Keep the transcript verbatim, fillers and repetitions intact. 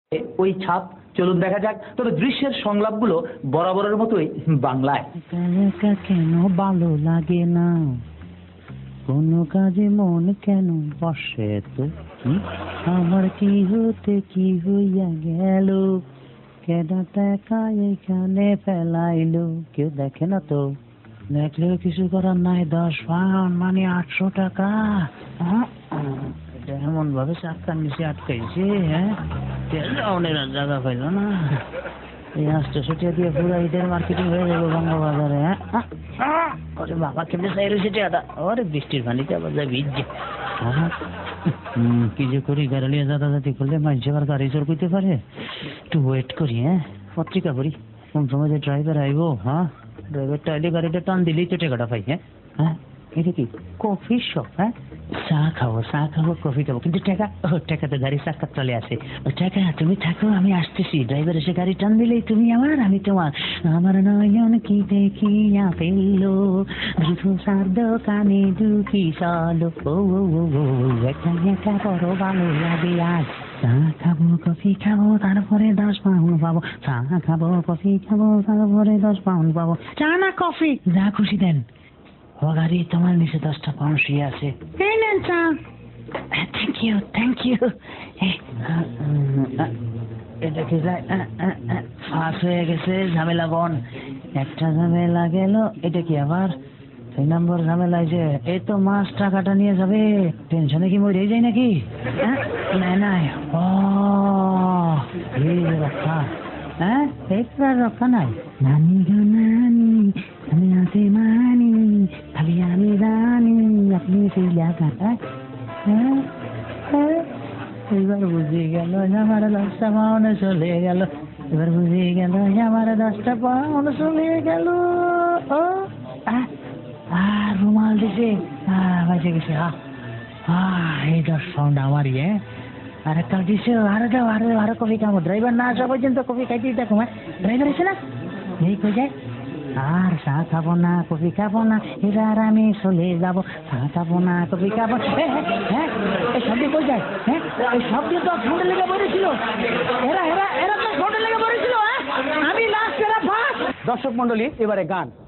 ওই ছাপ চলুন দেখা যাক। তবে দৃশ্যের সংলাপগুলো বরাবরের মতোই বাংলায়। একা কেন ভালো লাগে না, কোনো কাজে মন কেন বসে তো, আমার কি হতে কি হইয়া গেল, কেডা টাকা এখানে ফেলাইলো, কেউ দেখে না তো, দেখলেও কিছু করার নাই। দশ পাউন্ড মানে আটশো টাকা। এমন ভাবে চাক্কার নিচে আটকাইছে, হ্যাঁ অনেক জায়গা পাইল না। এই আটশো টাকা দিয়ে পুরো ঈদের মার্কেটিং হয়ে যাবে বঙ্গবাজারে। হ্যাঁ ওরে বাবা কেমনি চাই রয়েছে টাকাটা, ওরে বৃষ্টির পানিতে আবার যা ভিজছে। কি যে করি, গাড়ি যাতাযাতি করলে মানুষ আবার গাড়ি চোর করতে পারে। একটু ওয়েট করি, হ্যাঁ পত্রিকা পড়ি কোন সময় যে ড্রাইভার আইবো। হ্যাঁ ড্রাইভারটা আইলে গাড়িটা টান দিলেই তো টাকাটা পাই। হ্যাঁ হ্যাঁ এটা কি কফি শপ? হ্যাঁ চা খাবো চা খাবো কফি খাবো, কিন্তু টাকা ও টাকাতে গাড়ি চাক্কা চলে আসে। ও টাকা তুমি থাকো আমি আসতেছি, ড্রাইভার এসে গাড়ি টান দিলেই তুমি আমার আমি তোমার। আমার নয়ন কি দেখিয়া ফেললো, দ্রুত সার দোকানে ঢুকি চলো, ও একা একা বড় ভালো লাগে আজ। চা খাবো কফি খাবো তারপরে দশ পাউন্ড পাবো, চা খাবো কফি খাবো তারপরে দশ পাউন্ড পাবো। চা না কফি যা খুশি দেন। ও গাড়ি তোমার নিচে দশটা পাউন্ড শুয়ে আছে, এই নেন চা। Thank you thank you. এটা কি যায় ফাঁস হয়ে গেছে, ঝামেলা বন। একটা ঝামেলা গেল, এটা কি আবার দুই নম্বর ঝামেলা। যে এই তো মাস টাকাটা নিয়ে যাবে, টেনশনে কি মরে যায় নাকি? না না ও এই রক্ষা, হ্যাঁ এইটার রক্ষা নাই। নানি গো নানি আমি আছি মানি, খালি আমি জানি আপনি সেই জায়গাটা। হ্যাঁ হ্যাঁ এবার বুঝে গেল আমার দশটা পাউন্ড চলে গেল, এবার বুঝে গেল আমার দশটা পাউন্ড চলে গেল। ও আর রুমাল দিছে, বাঁচে গেছে। এই দশ পাউন্ড আমারই। হ্যাঁ আর একটা দিছে, আরো দাও আরো আরো কফি খাবো। ড্রাইভার না আসা পর্যন্ত কফি খাইতেই থাকো। হ্যাঁ ড্রাইভার এসে না এই কই যায়, আর চা খাবো না কফি খাবো না, এবার আমি চলে যাবো। চা খাবো না কফি খাবো। হ্যাঁ এই শব্দ কই যায়? হ্যাঁ এই শব্দ তো ফোনে লেগে পড়েছিল, এরা এরা এরা তো ফোনে লেগে পড়েছিল। হ্যাঁ আমি লাস্ট এরা ফার্স্ট। দর্শক মন্ডলী এবারে গান।